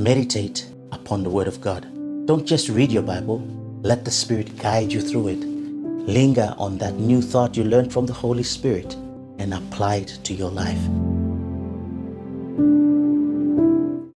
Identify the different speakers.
Speaker 1: Meditate upon the Word of God. Don't just read your Bible. Let the Spirit guide you through it. Linger on that new thought you learned from the Holy Spirit and apply it to your life.